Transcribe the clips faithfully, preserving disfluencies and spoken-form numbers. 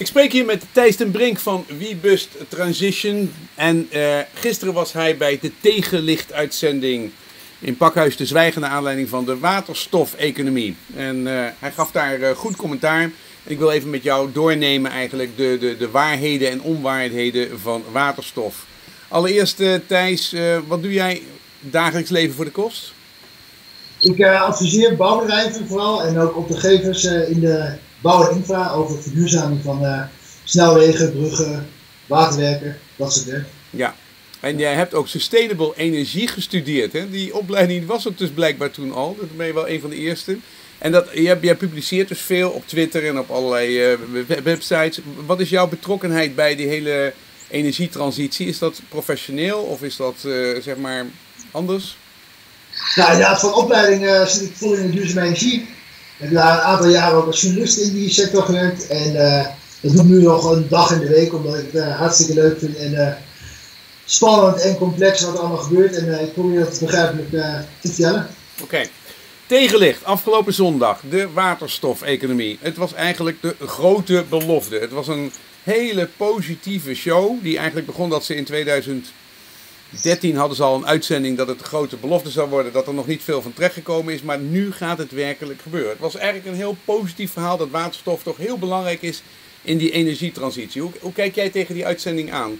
Ik spreek hier met Thijs ten Brink van WeBust Transition. En uh, gisteren was hij bij de tegenlicht-uitzending in Pakhuis de Zwijgen naar aanleiding van de waterstofeconomie. En uh, hij gaf daar uh, goed commentaar. Ik wil even met jou doornemen eigenlijk de, de, de waarheden en onwaarheden van waterstof. Allereerst uh, Thijs, uh, wat doe jij dagelijks leven voor de kost? Ik uh, adviseer bouwbedrijven vooral en ook opdrachtgevers uh, in de bouw en infra over verduurzaming van uh, snelwegen, bruggen, waterwerken, dat soort werk. Ja, en jij hebt ook sustainable energie gestudeerd. Hè? Die opleiding was er dus blijkbaar toen al. Dat ben je wel een van de eerste. En dat, jij, jij publiceert dus veel op Twitter en op allerlei uh, websites. Wat is jouw betrokkenheid bij die hele energietransitie? Is dat professioneel of is dat uh, zeg maar anders? Nou, inderdaad, van opleiding uh, zit ik vol in de duurzame energie. Ik heb daar een aantal jaren ook als journalist in die sector gewerkt. En uh, dat doe ik nu nog een dag in de week, omdat ik het uh, hartstikke leuk vind. En uh, spannend en complex wat er allemaal gebeurt. En uh, ik probeer dat begrijpelijk uh, te vertellen. Oké. Okay. Tegenlicht, afgelopen zondag, de waterstofeconomie. Het was eigenlijk de grote belofte. Het was een hele positieve show, die eigenlijk begon dat ze in tweeduizend dertien hadden ze al een uitzending dat het een grote belofte zou worden, dat er nog niet veel van terechtgekomen is, maar nu gaat het werkelijk gebeuren. Het was eigenlijk een heel positief verhaal dat waterstof toch heel belangrijk is in die energietransitie. Hoe, hoe kijk jij tegen die uitzending aan?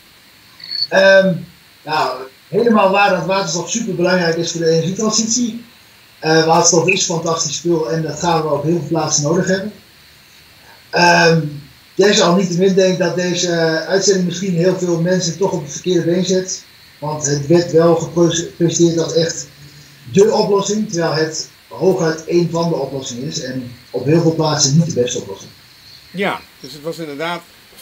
Um, nou, helemaal waar dat waterstof super belangrijk is voor de energietransitie. Uh, waterstof is een fantastisch spul en dat gaan we op heel veel plaatsen nodig hebben. Um, Deze al niet te min denk dat deze uh, uitzending misschien heel veel mensen toch op het verkeerde been zet. Want het werd wel gepresenteerd als echt dé oplossing, terwijl het hooguit één van de oplossingen is. En op heel veel plaatsen niet de beste oplossing. Ja, dus het was inderdaad.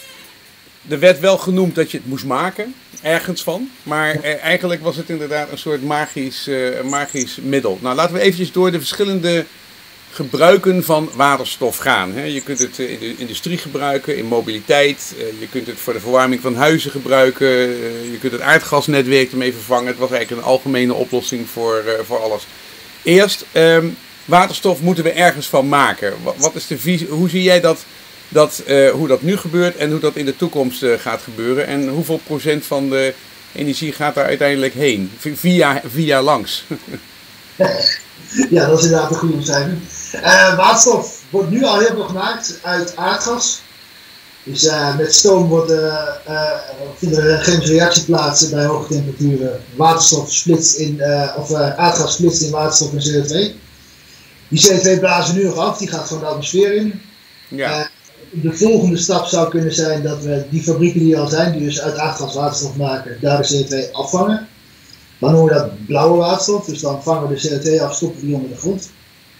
Er werd wel genoemd dat je het moest maken, ergens van. Maar eh, eigenlijk was het inderdaad een soort magisch, uh, magisch middel. Nou, laten we eventjes door de verschillende gebruiken van waterstof gaan. Je kunt het in de industrie gebruiken, in mobiliteit. Je kunt het voor de verwarming van huizen gebruiken. Je kunt het aardgasnetwerk ermee vervangen. Het was eigenlijk een algemene oplossing voor, voor alles. Eerst, um, waterstof moeten we ergens van maken. Wat is de visie? Hoe zie jij dat, dat, uh, hoe dat nu gebeurt en hoe dat in de toekomst uh, gaat gebeuren? En hoeveel procent van de energie gaat daar uiteindelijk heen? Via, via langs. Ja, dat is inderdaad een goede omschrijving. Uh, waterstof wordt nu al heel veel gemaakt uit aardgas. Dus uh, met stoom wordt, uh, uh, vinden er chemische reacties plaats bij hoge temperaturen. Waterstof splitst in, uh, of uh, aardgas splitst in waterstof en C O twee. Die C O twee blazen we nu nog af, die gaat gewoon de atmosfeer in. Ja. Uh, de volgende stap zou kunnen zijn dat we die fabrieken die er al zijn, die dus uit aardgas waterstof maken, daar de C O twee afvangen. Dan noemen we dat blauwe waterstof, dus dan vangen we de C O twee af, stoppen we die onder de grond.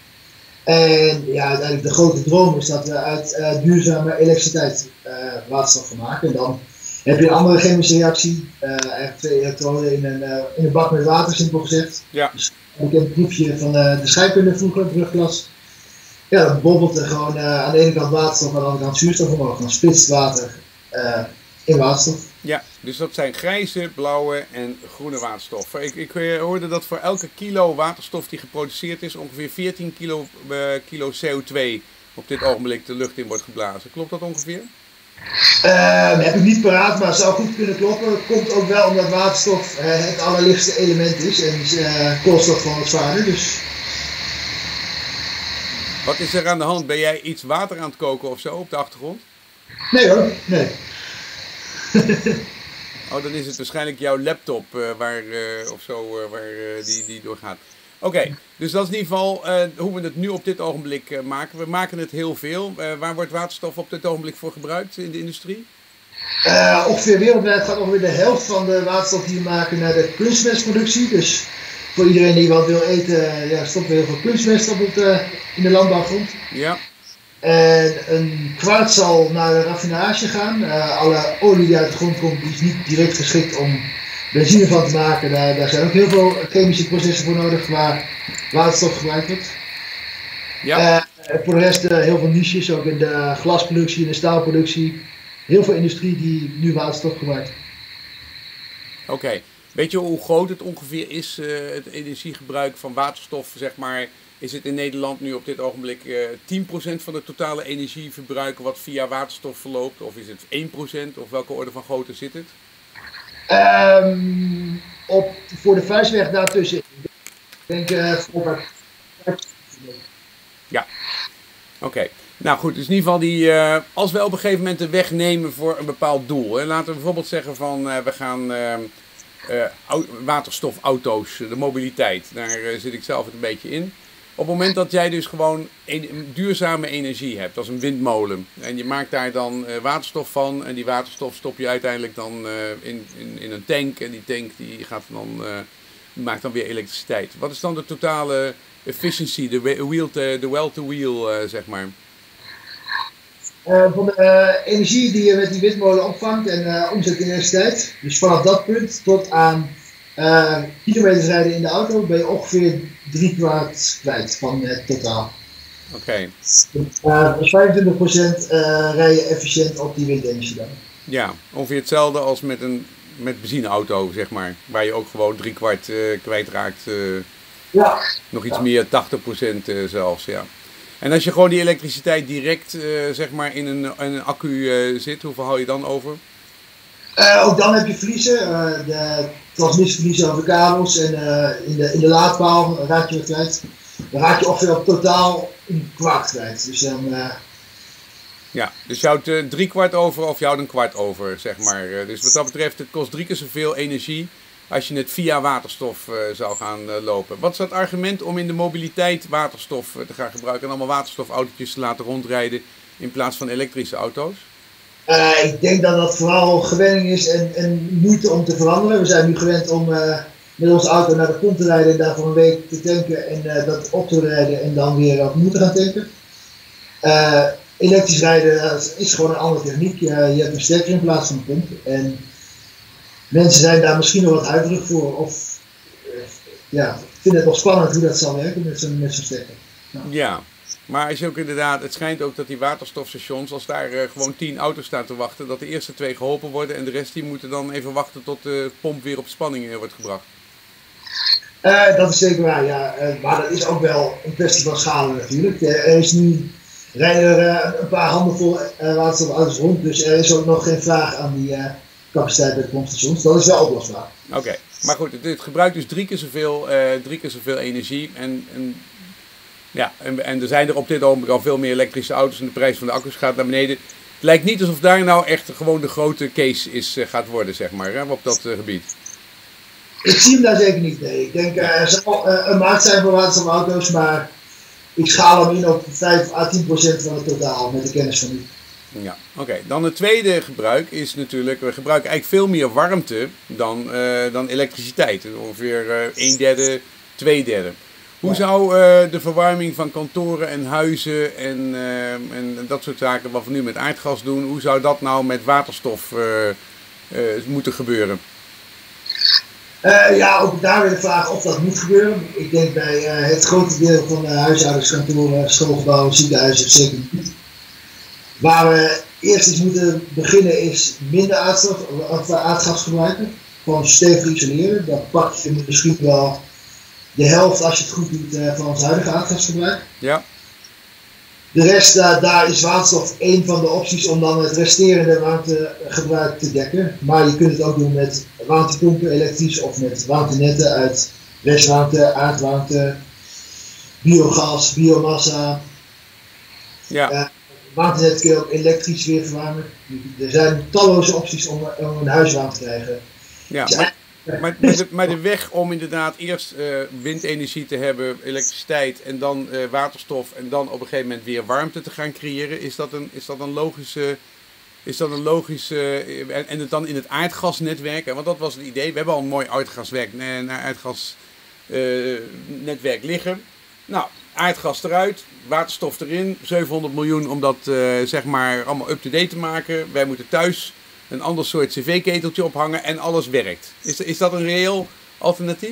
En ja, uiteindelijk de grote droom is dat we uit uh, duurzame elektriciteit uh, waterstof gaan maken. En dan heb je een andere chemische reactie, uh, eigenlijk twee elektroden in een, uh, in een bak met water, simpel gezegd. Ja. Dus een bekend proefje van uh, de scheikunde vroeger, brugklas. Ja, dan bobbelt er gewoon uh, aan de ene kant waterstof, aan de andere kant zuurstof omhoog. Dan splitst water uh, in waterstof. Ja, dus dat zijn grijze, blauwe en groene waterstof. Ik, ik hoorde dat voor elke kilo waterstof die geproduceerd is, ongeveer veertien kilo, uh, kilo C O twee op dit ogenblik de lucht in wordt geblazen. Klopt dat ongeveer? Uh, heb ik niet paraat, maar het zou goed kunnen kloppen. Het komt ook wel omdat waterstof uh, het allerlichtste element is en uh, koolstof van het zwaarder. Dus... Wat is er aan de hand? Ben jij iets water aan het koken of zo op de achtergrond? Nee hoor, nee. Oh, dan is het waarschijnlijk jouw laptop uh, waar, uh, of zo, uh, waar uh, die, die doorgaat. Oké, okay, dus dat is in ieder geval uh, hoe we het nu op dit ogenblik uh, maken. We maken het heel veel. Uh, waar wordt waterstof op dit ogenblik voor gebruikt in de industrie? Uh, ongeveer wereldwijd gaat ongeveer de helft van de waterstof die we maken naar de kunstmestproductie. Dus voor iedereen die wat wil eten, ja, stoppen we heel veel kunstmest op het, uh, in de landbouwgrond. Ja. En een kwart zal naar de raffinage gaan. Uh, alle olie die uit de grond komt, die is niet direct geschikt om benzine van te maken. Daar, daar zijn ook heel veel chemische processen voor nodig waar waterstof gebruikt wordt. Ja. Uh, voor de rest uh, heel veel niches, ook in de glasproductie, in de staalproductie. Heel veel industrie die nu waterstof gebruikt. Oké. Okay. Weet je hoe groot het ongeveer is, uh, het energiegebruik van waterstof, zeg maar, is het in Nederland nu op dit ogenblik uh, tien procent van het totale energieverbruik wat via waterstof verloopt? Of is het één procent? Of welke orde van grootte zit het? Um, op, voor de vuistweg daartussen. Ik denk uh, voor... Ja, oké. Okay. Nou goed, dus in ieder geval die, uh, als we op een gegeven moment de weg nemen voor een bepaald doel. Hè, laten we bijvoorbeeld zeggen van uh, we gaan uh, uh, waterstofauto's, de mobiliteit. Daar uh, zit ik zelf een beetje in. Op het moment dat jij dus gewoon een, duurzame energie hebt, als een windmolen. En je maakt daar dan uh, waterstof van. En die waterstof stop je uiteindelijk dan uh, in, in, in een tank. En die tank die gaat dan, uh, die maakt dan weer elektriciteit. Wat is dan de totale efficiency, de wheel to, de well to wheel, uh, zeg maar? Uh, van de uh, energie die je met die windmolen opvangt en uh, omzet in elektriciteit. Dus vanaf dat punt tot aan uh, kilometers rijden in de auto ben je ongeveer drie kwart kwijt van het totaal. Oké. Okay. Uh, dus vijfentwintig procent uh, rij je efficiënt op die windenergie dan. Ja, ongeveer hetzelfde als met een met benzineauto, zeg maar. Waar je ook gewoon drie kwart uh, kwijtraakt. Uh, ja. Nog iets ja. meer, tachtig procent uh, zelfs, ja. En als je gewoon die elektriciteit direct uh, zeg maar in een, in een accu uh, zit, hoeveel hou je dan over? Uh, ook dan heb je verliezen. Uh, de transmissieverliezen over de kabels en uh, in, de, in de laadpaal raak je het kwijt. Dan raak je ongeveer op totaal een kwart kwijt. Dus dan... Uh... Ja, dus je houdt uh, drie kwart over of je houdt een kwart over, zeg maar. Uh, dus wat dat betreft, het kost drie keer zoveel energie als je het via waterstof uh, zou gaan uh, lopen. Wat is het argument om in de mobiliteit waterstof uh, te gaan gebruiken en allemaal waterstofautootjes te laten rondrijden in plaats van elektrische auto's? Uh, ik denk dat dat vooral gewenning is en, en moeite om te veranderen. We zijn nu gewend om uh, met onze auto naar de pomp te rijden en daar voor een week te tanken en uh, dat op te rijden en dan weer opnieuw te gaan tanken. Uh, elektrisch rijden uh, is gewoon een andere techniek. Uh, je hebt een stekker in plaats van een pomp. En mensen zijn daar misschien nog wat huiverig voor of uh, ja, vinden het nog spannend hoe dat zal werken met zo'n met zo'n stekker. Nou. Ja, maar als je ook inderdaad, het schijnt ook dat die waterstofstations, als daar uh, gewoon tien auto's staan te wachten, dat de eerste twee geholpen worden en de rest die moeten dan even wachten tot de pomp weer op spanning uh, wordt gebracht. Uh, dat is zeker waar, ja. Uh, maar dat is ook wel een kwestie van schalen natuurlijk. Uh, er is nu, rijden er uh, een paar handenvol uh, waterstofauto's rond, dus er is ook nog geen vraag aan die uh, capaciteit bij de pompstations. Dat is wel oplosbaar. Oké, okay. Maar goed, het, het gebruikt dus drie keer zoveel, uh, drie keer zoveel energie en... en Ja, en, en er zijn er op dit ogenblik al veel meer elektrische auto's en de prijs van de accu's gaat naar beneden. Het lijkt niet alsof daar nou echt gewoon de grote case is, uh, gaat worden, zeg maar, hè, op dat uh, gebied. Ik zie hem daar zeker niet, nee. Ik denk, uh, er zal uh, een markt zijn voor waterstofauto's, maar ik schaal hem in op vijf à tien procent van het totaal met de kennis van nu. Ja, oké. Okay. Dan het tweede gebruik is natuurlijk, we gebruiken eigenlijk veel meer warmte dan, uh, dan elektriciteit. Ongeveer uh, een derde, twee derde. Hoe zou uh, de verwarming van kantoren en huizen en, uh, en dat soort zaken, wat we nu met aardgas doen, hoe zou dat nou met waterstof uh, uh, moeten gebeuren? Uh, ja, ook daar weer de vraag of dat moet gebeuren. Ik denk bij uh, het grote deel van de huishoudens, kantoren, schoolgebouwen, ziekenhuizen zeker niet. Waar we eerst eens moeten beginnen is minder aardstof, of aardgas gebruiken. Gewoon stevig isoleren. Dat pak je misschien wel de helft, als je het goed doet, uh, van ons huidige aardgasverbruik. Ja. De rest, uh, daar is waterstof één van de opties om dan het resterende warmtegebruik te dekken. Maar je kunt het ook doen met warmtepompen, elektrisch, of met warmtenetten uit restwarmte, aardwarmte, biogas, biomassa. Ja. Uh, warmtenet kun je ook elektrisch weer verwarmen. Er zijn talloze opties om, om een huis warm te krijgen. Ja. Dus, maar... Maar, maar, de, maar de weg om inderdaad eerst uh, windenergie te hebben, elektriciteit en dan uh, waterstof en dan op een gegeven moment weer warmte te gaan creëren, is dat een, is dat een logische, is dat een logische uh, en, en het dan in het aardgasnetwerk, hè, want dat was het idee, we hebben al een mooi aardgaswerk, naar aardgasnetwerk uh, liggen. Nou, aardgas eruit, waterstof erin, zevenhonderd miljoen om dat uh, zeg maar allemaal up-to-date te maken. Wij moeten thuis een ander soort cv-keteltje ophangen en alles werkt. Is, is dat een reëel alternatief?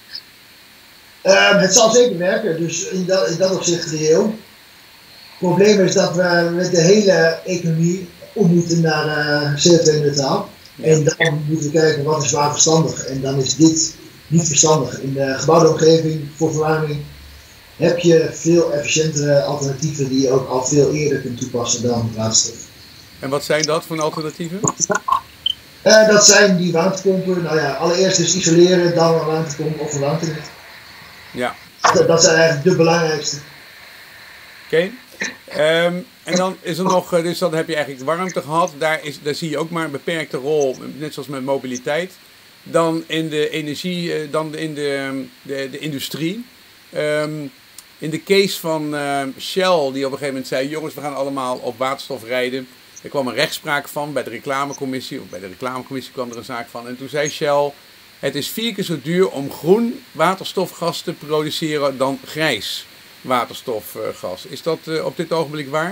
Uh, het zal zeker werken, dus in dat, in dat opzicht reëel. Het probleem is dat we met de hele economie om moeten naar uh, C O twee neutraal. En dan moeten we kijken wat is waar verstandig. En dan is dit niet verstandig. In de gebouwde omgeving voor verwarming heb je veel efficiëntere alternatieven die je ook al veel eerder kunt toepassen dan waterstof. En wat zijn dat voor alternatieven? Uh, dat zijn die warmtepompen. Nou ja, allereerst dus isoleren, dan een warmtepomp of een warmtenet. Ja. Dat, dat zijn eigenlijk de belangrijkste. Oké. Okay. Um, en dan is er nog, dus dan heb je eigenlijk warmte gehad. Daar, is, daar zie je ook maar een beperkte rol, net zoals met mobiliteit. Dan in de energie, dan in de, de, de industrie. Um, in de case van uh, Shell, die op een gegeven moment zei, jongens, we gaan allemaal op waterstof rijden. Er kwam een rechtspraak van bij de reclamecommissie, of bij de reclamecommissie kwam er een zaak van. En toen zei Shell, het is vier keer zo duur om groen waterstofgas te produceren dan grijs waterstofgas. Is dat uh, op dit ogenblik waar?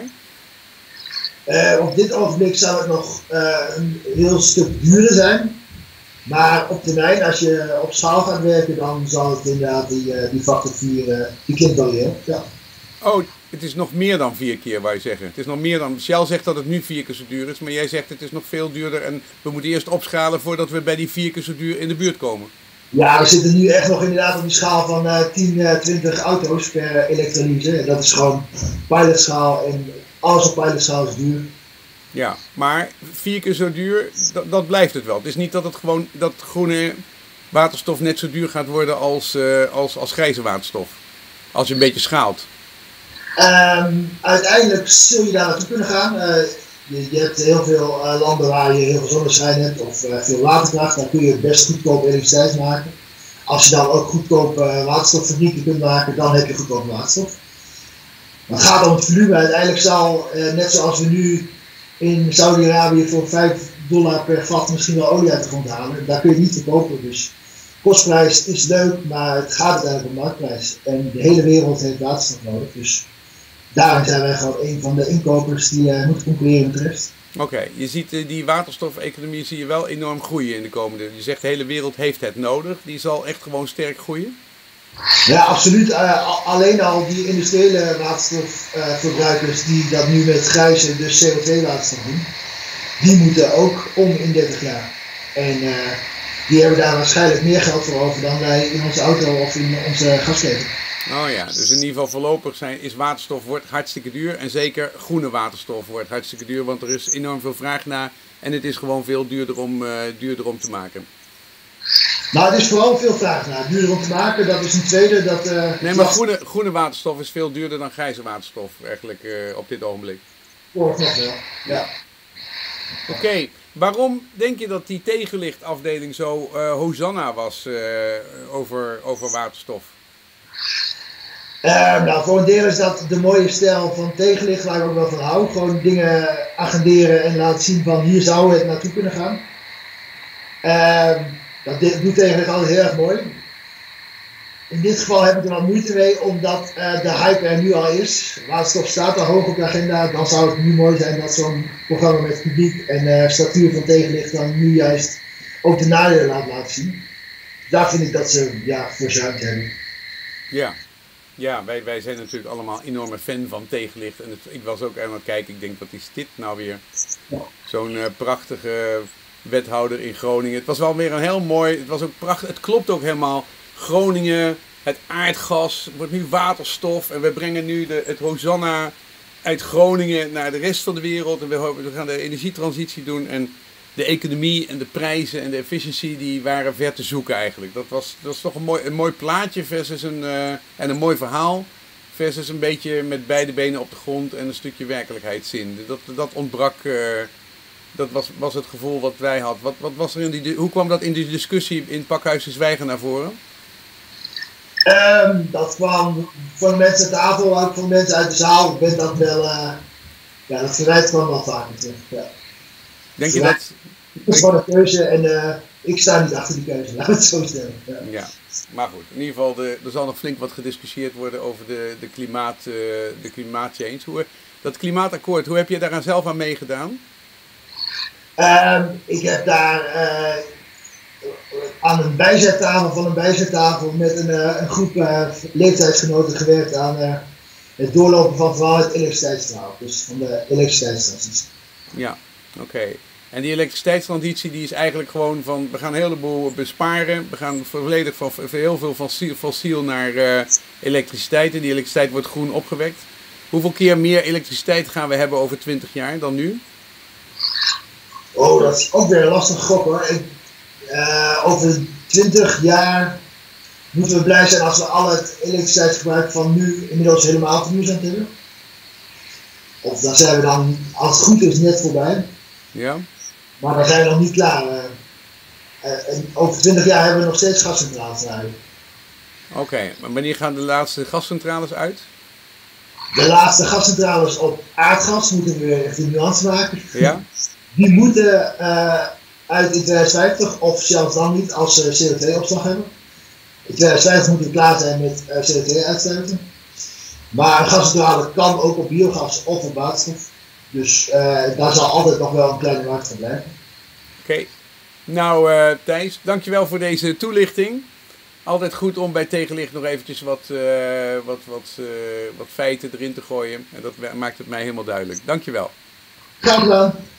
Uh, op dit ogenblik zou het nog uh, een heel stuk duurder zijn. Maar op termijn, als je op schaal gaat werken, dan zal het inderdaad die, uh, die factor vier, uh, die kind variëren. Ja. Oh, het is nog meer dan vier keer, wou je zeggen. Het is nog meer dan. Shell zegt dat het nu vier keer zo duur is, maar jij zegt het is nog veel duurder en we moeten eerst opschalen voordat we bij die vier keer zo duur in de buurt komen. Ja, we zitten nu echt nog inderdaad op die schaal van uh, tien, uh, twintig auto's per elektrolyse. Dat is gewoon pilotschaal en alles op pilotschaal is duur. Ja, maar vier keer zo duur, dat, dat blijft het wel. Het is niet dat het gewoon dat groene waterstof net zo duur gaat worden als, uh, als, als grijze waterstof. Als je een beetje schaalt. Um, uiteindelijk zul je daar naartoe kunnen gaan. Uh, je, je hebt heel veel uh, landen waar je heel veel zonneschijn hebt of uh, veel waterkracht. Dan kun je best goedkoop elektriciteit maken. Als je dan ook goedkoop uh, waterstoffabrieken kunt maken, dan heb je goedkoop waterstof. Maar het gaat om het volume. Uiteindelijk zal, uh, net zoals we nu in Saudi-Arabië voor vijf dollar per vat misschien wel olie uit de grond halen. Daar kun je niet verkopen. Dus kostprijs is leuk, maar het gaat uiteindelijk om marktprijs. En de hele wereld heeft waterstof nodig. Dus daarin zijn wij gewoon een van de inkopers die uh, moet concurreren met de rest. Oké, okay, je ziet uh, die waterstofeconomie zie je wel enorm groeien in de komende. Je zegt de hele wereld heeft het nodig. Die zal echt gewoon sterk groeien? Ja, absoluut. Uh, alleen al die industriële waterstofverbruikers uh, die dat nu met grijze, dus C O twee waterstof doen, die moeten ook om in dertig jaar. En uh, die hebben daar waarschijnlijk meer geld voor over dan wij in onze auto of in onze gasketen. Oh ja, dus in ieder geval voorlopig zijn, is waterstof wordt hartstikke duur. En zeker groene waterstof wordt hartstikke duur, want er is enorm veel vraag naar. En het is gewoon veel duurder om, uh, duurder om te maken. Nou, het is vooral veel vraag naar. Duurder om te maken, dat is een tweede. Dat, uh, nee, maar groene, groene waterstof is veel duurder dan grijze waterstof, eigenlijk uh, op dit ogenblik. Hoort nog wel, ja. Oké, okay. Waarom denk je dat die tegenlichtafdeling zo uh, hosanna was uh, over, over waterstof? Uh, nou, voor een deel is dat de mooie stijl van tegenlicht, waar ik ook wel van hou. Gewoon dingen agenderen en laten zien van hier zou het naartoe kunnen gaan. Uh, dat doet tegenlicht altijd heel erg mooi. In dit geval heb ik er wat moeite mee, omdat uh, de hype er nu al is. Waterstof staat al hoog op de agenda. Dan zou het nu mooi zijn dat zo'n programma met publiek en uh, statuur van tegenlicht dan nu juist ook de nadelen laat laten zien. Daar vind ik dat ze ja, verzuimd hebben. Ja. Ja, wij, wij zijn natuurlijk allemaal enorme fan van tegenlicht. En het, ik was ook aan het kijken, ik denk, wat is dit nou weer? Zo'n uh, prachtige wethouder in Groningen. Het was wel weer een heel mooi, het was ook prachtig, het klopt ook helemaal. Groningen, het aardgas, wordt nu waterstof. En we brengen nu de, het Hosanna uit Groningen naar de rest van de wereld. En we, we gaan de energietransitie doen. En de economie en de prijzen en de efficiëntie die waren ver te zoeken eigenlijk. Dat was, dat was toch een mooi, een mooi plaatje versus een, uh, en een mooi verhaal. Versus een beetje met beide benen op de grond en een stukje werkelijkheidszin. Dat, dat ontbrak, uh, dat was, was het gevoel wat wij hadden. Wat, wat was er in die, hoe kwam dat in die discussie in Pakhuis de Zwijger naar voren? Um, dat kwam van de mensen aan tafel, ook van de mensen uit de zaal. Ik ben dat wel, uh, ja, dat verwijt kwam wel vaker terug. Ja. Denk je dat? Het is gewoon een keuze en uh, ik sta niet achter die keuze, laat het zo stellen. Ja. Ja, maar goed, in ieder geval, de, er zal nog flink wat gediscussieerd worden over de, de, klimaat, uh, de klimaatchange. Hoe, dat klimaatakkoord, hoe heb je daaraan zelf aan meegedaan? Um, ik heb daar uh, aan een bijzettafel van een bijzettafel met een, uh, een groep uh, leeftijdsgenoten gewerkt aan uh, het doorlopen van vooral het elektriciteitsverhaal, dus van de elektriciteitstransitie. Ja, oké. Okay. En die elektriciteitstransitie die is eigenlijk gewoon van, we gaan een heleboel besparen. We gaan volledig van heel veel van fossiel naar uh, elektriciteit. En die elektriciteit wordt groen opgewekt. Hoeveel keer meer elektriciteit gaan we hebben over twintig jaar dan nu? Oh, dat is ook weer een lastig gok hoor. Ik, uh, over twintig jaar moeten we blij zijn als we al het elektriciteitsgebruik van nu inmiddels helemaal verduurzaamd hebben. Of dan zijn we dan, als het goed is, net voorbij. Ja. Maar dan zijn we nog niet klaar. Uh, uh, en over twintig jaar hebben we nog steeds gascentrales rijden. Oké, okay, maar wanneer gaan de laatste gascentrales uit? De laatste gascentrales op aardgas, moeten we weer echt een nuance maken. Ja. Die moeten uh, uit in twintig vijftig, of zelfs dan niet, als ze C O twee opslag hebben. In twintig vijftig moeten we klaar zijn met uh, C O twee uitstoten. Maar een gascentrale kan ook op biogas of op waterstof. Dus uh, daar zal altijd nog wel een kleine markt van blijven. Oké. Okay. Nou uh, Thijs, dankjewel voor deze toelichting. Altijd goed om bij tegenlicht nog eventjes wat, uh, wat, wat, uh, wat feiten erin te gooien. En dat maakt het mij helemaal duidelijk. Dankjewel. Graag gedaan.